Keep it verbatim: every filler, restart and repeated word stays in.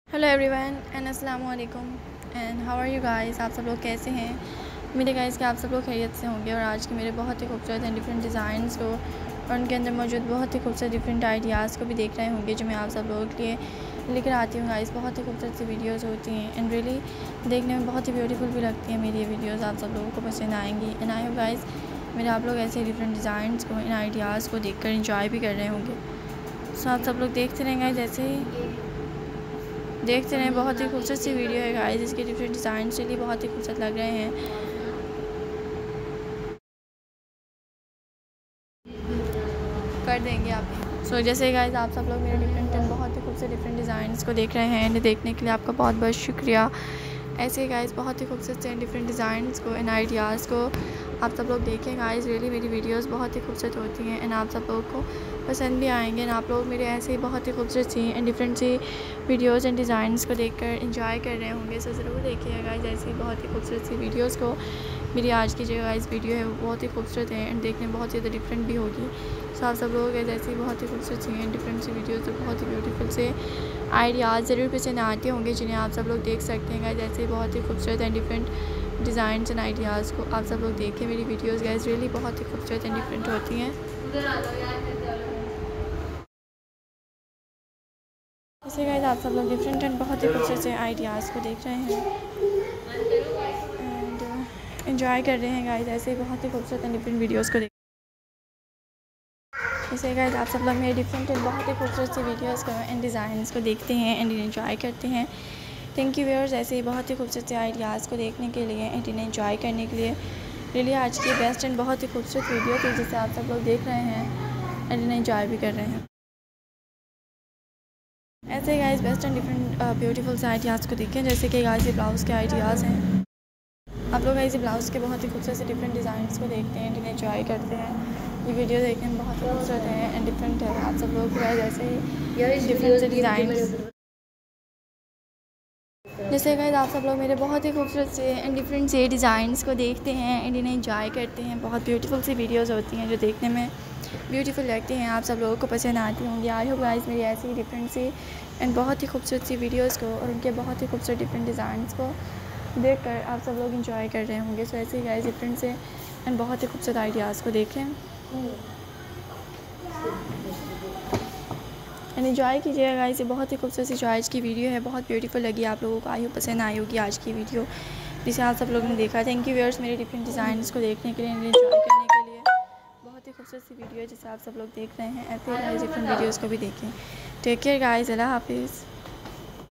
Hello everyone and अस्सलाम वालेकुम and how are you guys. आप सब लोग कैसे हैं? मेरे गाइस कि आप सब लोग खैरियत से होंगे। और आज के मेरे बहुत ही खूबसूरत एंड डिफरेंट डिज़ाइंस को और उनके अंदर मौजूद बहुत ही खूबसूरत डिफरेंट आइडियाज़ को भी देख रहे होंगे, जो मैं आप सब लोगों के लिए लेकर आती हूँ गाइस। बहुत ही खूबसूरत सी वीडियोज़ होती हैं एंड रियली देखने में बहुत ही ब्यूटीफुल भी लगती हैं मेरी ये वीडियोज़। आप सब लोगों को पसंद आएंगी एंड आई होप गाइस मेरे आप लोग ऐसे डिफरेंट डिज़ाइंस को, इन आइडियाज़ को देख कर इंजॉय भी कर रहे होंगे। सो आप सब लोग देखते रहेंगे, जैसे ही देखते रहें। बहुत ही खूबसूरत सी वीडियो है गाइस, इसके डिफरेंट डिज़ाइन के लिए बहुत ही खूबसूरत लग रहे हैं। कर देंगे आप। सो so, जैसे गाइस आप सब लोग मेरे डिफरेंट एंड बहुत ही खूबसूरत डिफरेंट डिज़ाइंस को देख रहे हैं एंड देखने के लिए आपका बहुत बहुत शुक्रिया। ऐसे गाइस बहुत ही खूबसूरत से डिफरेंट डिज़ाइंस को एंड आइडियाज़ को आप सब लोग देखें गाइस। रियली मेरी वीडियोस बहुत ही खूबसूरत होती हैं एंड आप सब लोगों को पसंद भी आएंगे एंड आप लोग मेरे ऐसे ही बहुत ही खूबसूरत सी एंड डिफरेंट सी वीडियोस एंड डिज़ाइंस को देखकर एंजॉय कर रहे होंगे। सो ज़रूर देखिएगा गाइस ऐसी बहुत ही खूबसूरत सी वीडियोस को। मेरी आज की जो गाइस वीडियो है वो बहुत ही खूबसूरत है एंड देखने में बहुत ज़्यादा डिफरेंट भी होगी। सो आप सब लोग ऐसी बहुत ही खूबसूरत सी एंड डिफरेंट सी वीडियोस तो बहुत ही ब्यूटीफुल से आइडियाज़ ज़रूर पसंद आते होंगे, जिन्हें आप सब लोग देख सकते हैं गाइस। ऐसे बहुत ही खूबसूरत and different designs and ideas को आप सब लोग देखें। मेरी वीडियोस गाइस रियली बहुत ही खूबसूरत एंड डिफरेंट होती हैं। जैसे गाइस आप सब लोग डिफरेंट एंड बहुत ही खूबसूरत से आइडियाज़ को देख रहे हैं एंड एंजॉय कर रहे हैं गाइस। ऐसे बहुत ही खूबसूरत एंड डिफरेंट वीडियोज़ को देख। जैसे गाइस आप सब लोग मेरे डिफरेंट एंड बहुत ही खूबसूरत सी वीडियोज़ को एंड डिज़ाइंस को देखते हैं एंड एंजॉय करते हैं। थैंक यू व्यूअर्स ऐसे ही बहुत ही खूबसूरत से आइडियाज़ को देखने के लिए एंड इन्हें एंजॉय करने के लिए। रियली आज की बेस्ट एंड बहुत ही खूबसूरत वीडियो थी जिसे आप सब लोग देख रहे हैं एंड इन्हें एंजॉय भी कर रहे हैं। ऐसे guys best and different beautiful से आइडियाज़ को देखें, जैसे कि गाइस ये ब्लाउज़ के आइडियाज़ हैं। आप लोग गाइस ये ब्लाउज़ के बहुत ही खूबसूरत से डिफरेंट डिज़ाइंस को देखते हैं एंड इन्हें एंजॉय करते हैं। ये वीडियो देखने में बहुत ही खूबसूरत है एंड डिफरेंट है। आप सब लोग गाइस ऐसे ही डिफरेंट से डिज़ाइन, जैसे गाइस आप सब लोग मेरे बहुत ही खूबसूरत से एंड डिफरेंट से डिज़ाइंस को देखते हैं एंड इन्हें एंजॉय करते हैं। बहुत ब्यूटीफुल सी वीडियोस होती हैं जो देखने में ब्यूटीफुल लगती हैं, आप सब लोगों को पसंद आती होंगी। आई होप गाइस मेरी ऐसी ही डिफरेंट सी एंड बहुत ही खूबसूरत सी वीडियोस को और उनके बहुत ही खूबसूरत डिफरेंट डिज़ाइंस को देखकर आप सब लोग इंजॉय कर रहे होंगे। सो ऐसे ही गाइस डिफरेंट से एंड बहुत ही खूबसूरत आइडियाज़ को देखें एंड एंजॉय कीजिएगा गाइस। ये बहुत ही खूबसूरत सी जो आज की वीडियो है बहुत ब्यूटीफुल लगी आप लोगों को। आई होप पसंद आई होगी आज की वीडियो जिसे आप सब लोगों ने देखा। थैंक यू व्यूअर्स मेरे डिफरेंट डिज़ाइंस को देखने के लिए एंड एंजॉय करने के लिए। बहुत ही खूबसूरत सी वीडियो है जिसे आप सब लोग देख रहे हैं। ऐसे ही डिफरेंट वीडियोज़ को भी देखें। टेक केयर गाइस, अल्लाह हाफिज़।